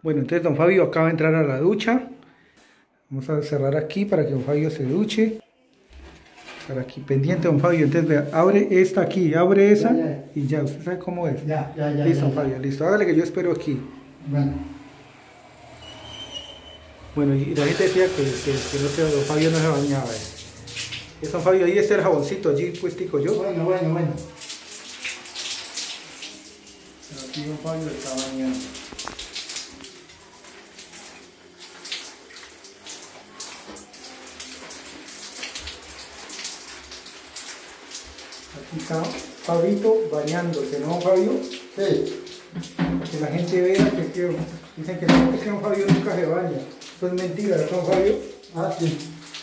Bueno, entonces don Fabio acaba de entrar a la ducha. Vamos a cerrar aquí para que don Fabio se duche. Para aquí pendiente don Fabio. Entonces vea, abre esta aquí, abre esa ya. Y ya, usted sabe cómo es. Ya. Listo, don Fabio, listo. Hágale que yo espero aquí. Bueno, y la gente decía que no sé, don Fabio no se bañaba. Es don Fabio, ahí está el jaboncito allí puestico yo. Bueno. Aquí don Fabio está bañando. Aquí está Fabito bañándose, ¿no, Fabio? Sí. Para que la gente vea que dicen que no, que don Fabio nunca se baña. Eso es mentira, ¿no, don Fabio? Sí.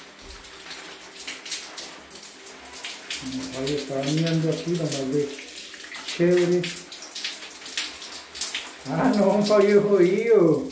Don Fabio está bañando aquí, nomás de chévere. No, don Fabio es jodido.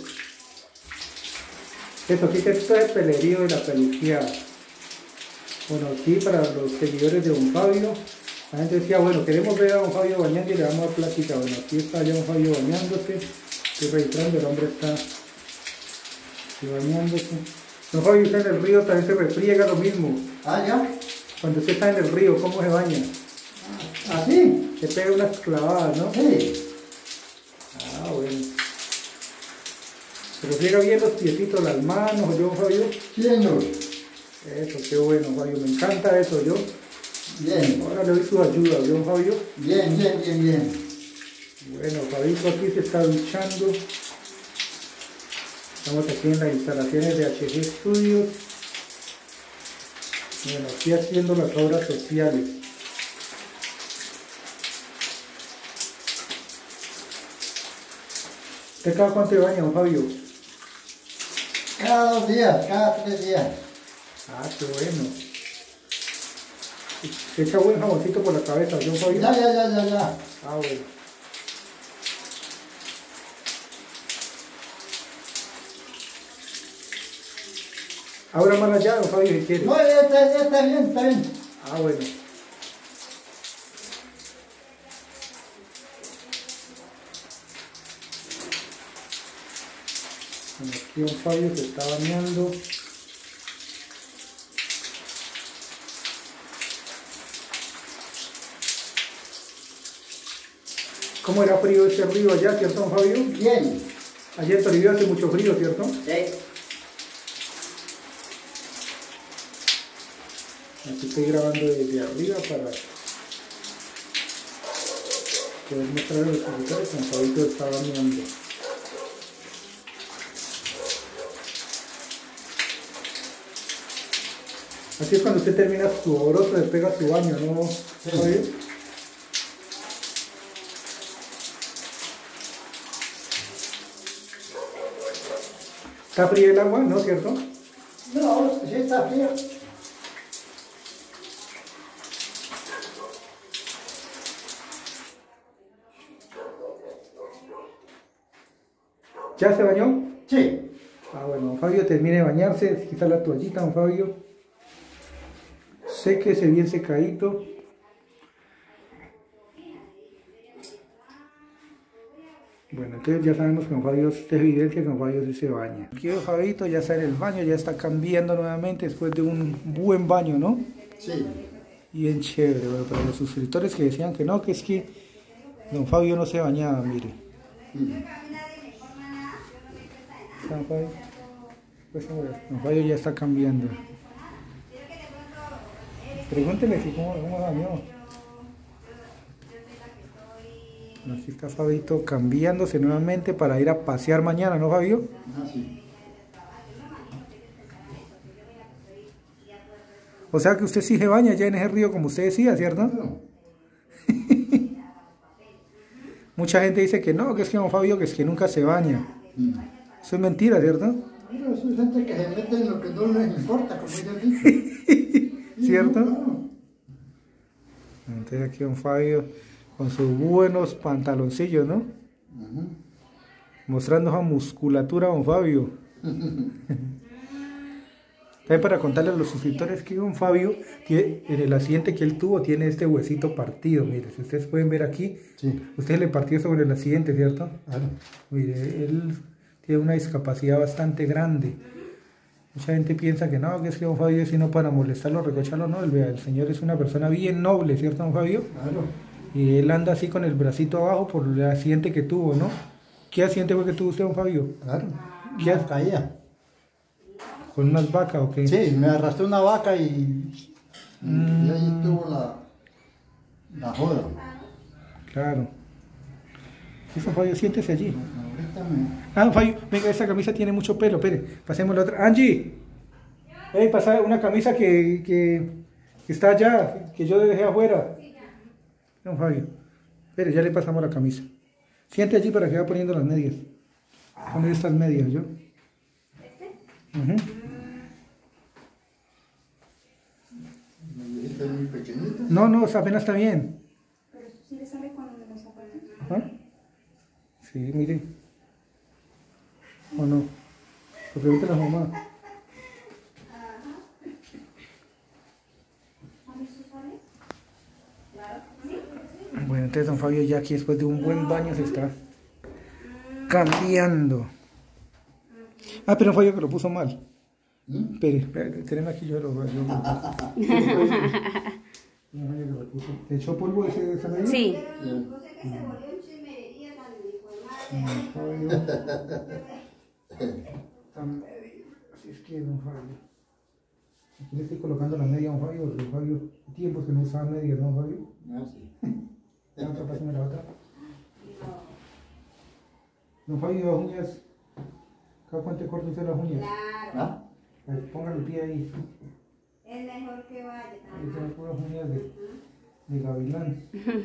Esto, quita esto es el pelerío de la peluqueada. Bueno, aquí para los seguidores de don Fabio, la gente decía, bueno, queremos ver a don Fabio bañando y le vamos a dar plática. Bueno, aquí está ya don Fabio bañándose. Estoy registrando, el hombre está bañándose. Don Fabio, usted en el río también se refriega lo mismo. ¿Ya? Cuando usted está en el río, ¿cómo se baña? ¿Así? Se pega unas clavadas, ¿no? Sí. Bueno. Se refriega bien los piecitos, las manos, ¿yo, Fabio? Sí, señor. Eso, qué bueno, Fabio, me encanta eso, yo. Bien. Ahora le doy su ayuda, ¿yo, Fabio? Bien. Bueno, Fabito aquí se está duchando. Estamos aquí en las instalaciones de HG Studios. Bueno, aquí haciendo las obras sociales. ¿Usted cada cuánto se baña, don Fabio? Cada 2 días, cada 3 días. Qué bueno. ¿Se echa buen jaboncito por la cabeza, don Fabio? Ya. Bueno. Ahora más allá, don Fabio, si quiere. No, está bien. Bueno. Bueno, aquí don Fabio se está bañando. ¿Cómo era frío ese río allá, cierto, don Fabio? Bien. Allá en Toribio hace mucho frío, ¿cierto? Sí. Aquí estoy grabando desde arriba para poder mostrar a los suscriptores que don Fabito está bañando. Así es cuando usted termina su obroso, le pega su baño, ¿no, Fabio? Sí. ¿Está fría el agua, no, cierto? No, sí está frío. ¿Ya se bañó? Sí. Bueno, don Fabio termine de bañarse, quita la toallita, don Fabio. Séquese bien secadito. Bueno, entonces ya sabemos que don Fabio, es evidencia que don Fabio sí se baña. Aquí don Fabito ya está en el baño, ya está cambiando nuevamente después de un buen baño, ¿no? Sí. Bien chévere. Bueno, para los suscriptores que decían que no, que es que don Fabio no se bañaba, mire. Don Fabio ya está cambiando. Pregúntele si cómo bañó. Aquí está Fabito cambiándose nuevamente para ir a pasear mañana, ¿no, Fabio? Sí. O sea que usted sí se baña ya en ese río como usted decía, ¿cierto? No. Mucha gente dice que no, que es que don Fabio que es que nunca se baña. Eso es mentira, ¿cierto? Pero eso es gente que se mete en lo que no les importa, como yo dije. ¿Cierto? No. Entonces aquí don Fabio con sus buenos pantaloncillos, ¿no? Mostrando esa musculatura, don Fabio. También para contarles a los suscriptores que don Fabio, en el accidente que él tuvo, tiene este huesito partido. Mire, si ustedes pueden ver aquí, Sí. usted le partió sobre el accidente, ¿cierto? Claro. Mire, él tiene una discapacidad bastante grande. Mucha gente piensa que no, que es que don Fabio es sino para molestarlo, recocharlo, no, el señor es una persona bien noble, ¿cierto, don Fabio? Claro. Y él anda así con el bracito abajo por el accidente que tuvo, ¿no? ¿Qué accidente fue que tuvo usted, don Fabio? Claro. ¿Qué Una caída. ¿Con unas vacas o qué? Sí, me arrastré una vaca y ahí tuvo la joda. Claro. Sí, don Fabio, siéntese allí. Ahorita me... Ah, don Fabio, venga, esta camisa tiene mucho pelo, espere, pasemos la otra. Angie, pasa una camisa que está allá, que yo dejé afuera. Don Fabio, espere, ya le pasamos la camisa. Siente allí para que vaya poniendo las medias. Poner estas medias, ¿yo? La viejita es muy pequeñita. No, apenas está bien. Pero esto sí le sale cuando me lo sacan. ¿Ah? Sí, mire. ¿O no? Pues pregúntale a la mamá. Bueno, entonces don Fabio ya aquí después de un buen baño se está cambiando. Ah, pero don Fabio que lo puso mal. Espere, tenemos aquí yo lo ¿Le echó polvo esa media? Sí. Así es que don Fabio. Aquí le estoy colocando la media a don Fabio. Don Fabio, tiempos que no usaba medias, ¿no, Fabio? Ah, sí. La otra, pásame la otra. Don Fabio, las uñas. ¿Cada cuánto corta usted las uñas? Claro. ¿Ah? A ver, ponga el pie ahí. Es mejor que vaya. Ahí tiene puras uñas de gavilán.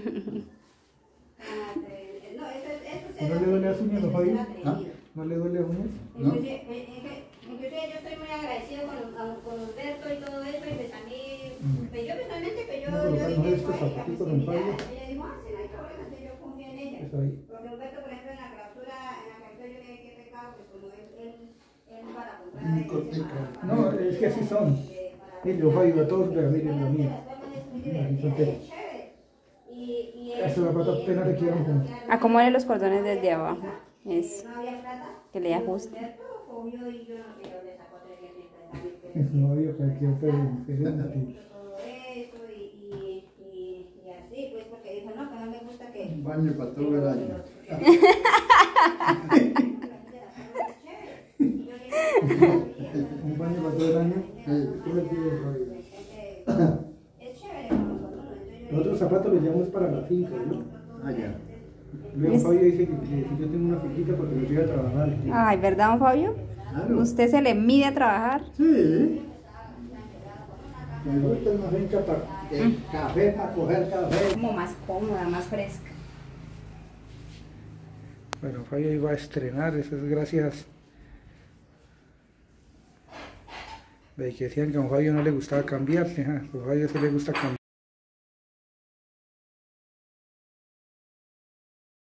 ¿No le duele las uñas, don Fabio? ¿Ah? ¿No le duele las uñas? ¿No? Inclusive yo estoy muy agradecido con Humberto y todo eso, y pues a mí, pues yo personalmente, pues yo dije, estos zapatitos, don Fabio. ella dijo, ah, sí, no hay problema, entonces yo confío en ella. Eso ahí. Porque Humberto, por ejemplo, en la clausura yo le dije que pecado, pues como él para comprar, él cortica. No, es que así son. Ellos, Fabio, a todos, pero miren la mía. Aquí son telas. Estos zapatos apenas le quieren como... Acomode los cordones desde abajo. Es No había plata. que le ajuste. Humberto cogió y yo no sé dónde sacó 330.000 pesos. Es un novio que hay que hacer diferente. Todo eso y así, pues porque dijo, no, que no me gusta que... Un baño para todo el año. Un baño para todo el año. ¿Qué le pide, Fabio? Es chévere con los cordones. Los otros zapatos los llevamos para la finca, ¿no? Ah, ya. Luego Fabio dice que yo tengo una finquita porque me voy a trabajar. Ay, ¿verdad, don Fabio? Claro. ¿Usted se le mide a trabajar? Sí. Me gusta una finca para café, para coger café. Como más cómoda, más fresca. Bueno, Fabio iba a estrenar, eso es gracias. De que decían que a don Fabio no le gustaba cambiarse, a don Fabio sí le gusta cambiar.